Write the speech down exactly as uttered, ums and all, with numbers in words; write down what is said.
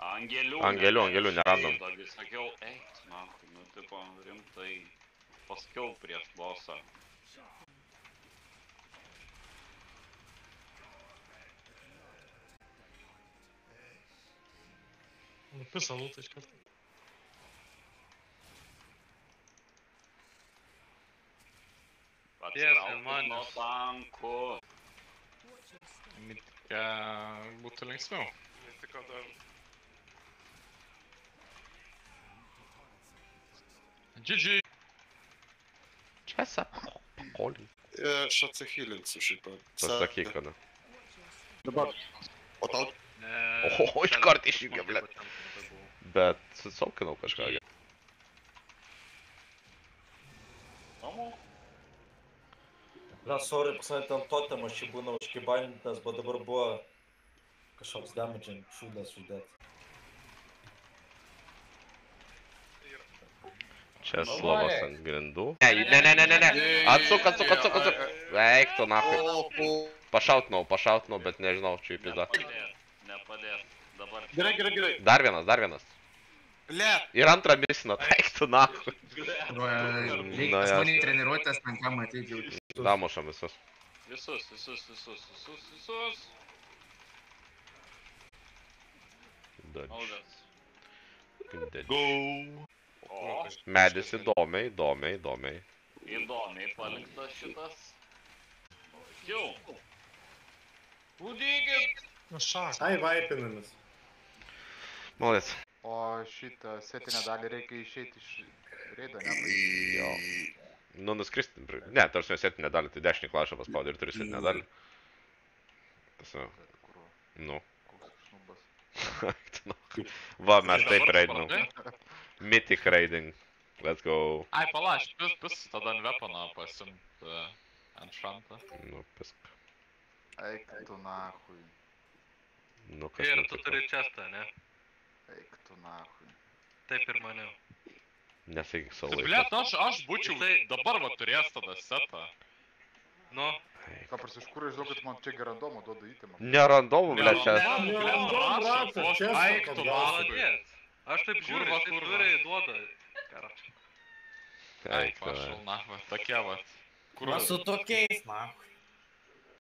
Angelių. Angelių, angelių, nerandom. Taigi sakiau, eik, nahui, nu tipo, rimtai. Paskiau prieš bosą. Nupisa lūtą iš karto. Atsitraukit nuo tankų. Mitika būtų linksmiau. Mitiko dar. G G. Čiasa. Koliai. Aš atsihilinsiu šitą. Pasakyk, kada. Dabar. O tau? Oho, iš karto išjungė, ble. Bet susaukinau kažką. Amo? Na, sorry, pas mane ten totemas čia būna užkibanintas, bet dabar buvo kažkoks damaging šūdas uždėt. Čia slovas ant grindų. Ne, ne, ne, ne, ne, ne. Atsuk, atsuk, atsuk, atsuk. Eik tu, nahui. Pašautnau, pašautnau, bet nežinau, čia į pizdą. Nepadės. Dabar. Gerai, gerai, gerai. Dar vienas, dar vienas. Ble. Ir antrą misina, eik tu, nahui. Reikia pas mane treniruotės, man ką matyti jau. Damušam visus. Visus, visus, visus, visus, visus. Audas. Go. O, Medis įdomiai, įdomiai, įdomiai. įdomiai paliktas šitas. Jau. Būdykit. Nu šak. Ai, vaipinamis. Malės. O šitą setinę dalį reikia išeiti iš reido, ne? Jo. Nu, nuskristi. Ne, tarsi setinę dalį, tai dešinį klašą paspaudė ir turi setinę dalį. Tasme. Nu. Koks šnubas. Va, mes taip raidinam. Mythic raiding. Let's go. Ai, palaš, pis, pis, tada ant weaponą pasimt ant šantą. Nu, pisk. Eik tu nahui. Nu, kas Ir tu nutiko? turi čestą, ne? Eik tu nahui. Taip ir maniau. Nesakyk savo Blet, laiką. aš, aš būčiau dabar va turėjęs tada setą. Nu, Ką prasi, iš kur aš žinau, kad man čia randomo duoda įtimą? Nerandomų, ble, čia. Eik tu, nahui. malodės. Aš taip žiūriu, Kurva, taip kurva. turiai duoda. Karač. Ai, Eik, pašal, na, va, tokie va. Kur Su tokiais, na.